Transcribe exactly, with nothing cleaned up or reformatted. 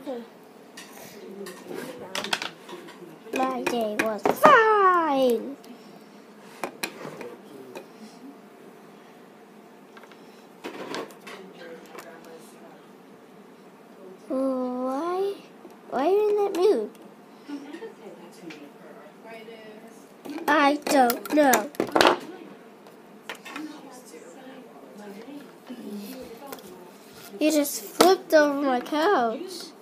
My day was fine. Why? Why are you in that mood? I don't know. You just flipped over my couch.